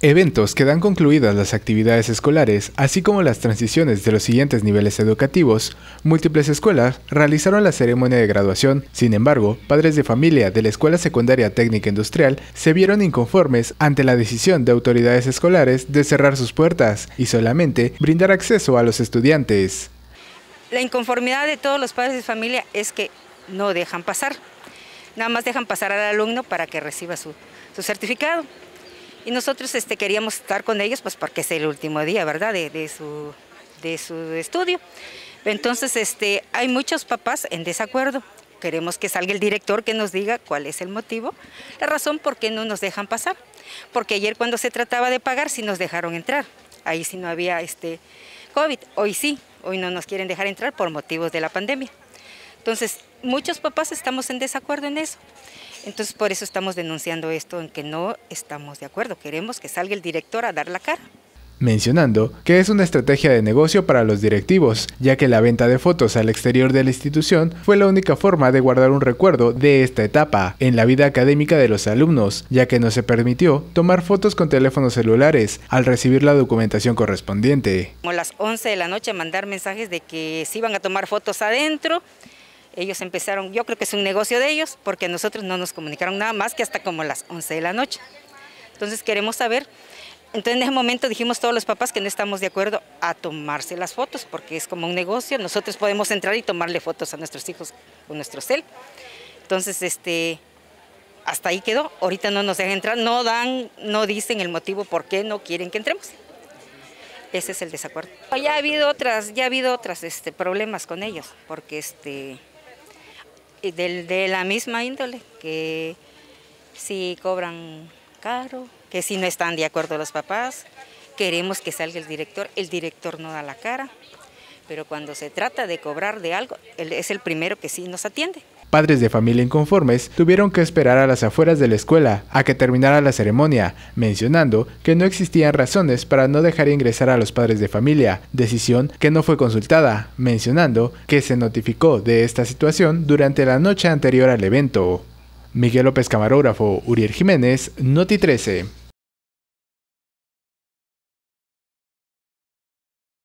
Eventos que dan concluidas las actividades escolares, así como las transiciones de los siguientes niveles educativos. Múltiples escuelas realizaron la ceremonia de graduación. Sin embargo, padres de familia de la Escuela Secundaria Técnica Industrial se vieron inconformes ante la decisión de autoridades escolares de cerrar sus puertas y solamente brindar acceso a los estudiantes. La inconformidad de todos los padres de familia es que no dejan pasar. Nada más dejan pasar al alumno para que reciba su certificado. Y nosotros queríamos estar con ellos, pues porque es el último día, ¿verdad?, de su estudio. Entonces, hay muchos papás en desacuerdo. Queremos que salga el director que nos diga cuál es el motivo, la razón por qué no nos dejan pasar. Porque ayer cuando se trataba de pagar, sí nos dejaron entrar. Ahí sí no había COVID. Hoy sí, hoy no nos quieren dejar entrar por motivos de la pandemia. Entonces, muchos papás estamos en desacuerdo en eso. Entonces, por eso estamos denunciando esto, en que no estamos de acuerdo. Queremos que salga el director a dar la cara. Mencionando que es una estrategia de negocio para los directivos, ya que la venta de fotos al exterior de la institución fue la única forma de guardar un recuerdo de esta etapa en la vida académica de los alumnos, ya que no se permitió tomar fotos con teléfonos celulares al recibir la documentación correspondiente. Como a las 11 de la noche mandar mensajes de que se iban a tomar fotos adentro. Ellos empezaron, yo creo que es un negocio de ellos, porque a nosotros no nos comunicaron nada más que hasta como las 11 de la noche. Entonces queremos saber. Entonces en ese momento dijimos todos los papás que no estamos de acuerdo a tomarse las fotos, porque es como un negocio, nosotros podemos entrar y tomarle fotos a nuestros hijos con nuestro cel. Entonces hasta ahí quedó, ahorita no nos dejan entrar, no dicen el motivo por qué no quieren que entremos. Ese es el desacuerdo. Ya ha habido otras problemas con ellos, porque de la misma índole, que si cobran caro, que si no están de acuerdo los papás, queremos que salga el director no da la cara, pero cuando se trata de cobrar de algo, él es el primero que sí nos atiende. Padres de familia inconformes tuvieron que esperar a las afueras de la escuela a que terminara la ceremonia, mencionando que no existían razones para no dejar ingresar a los padres de familia, decisión que no fue consultada, mencionando que se notificó de esta situación durante la noche anterior al evento. Miguel López, camarógrafo, Uriel Jiménez, Noti 13.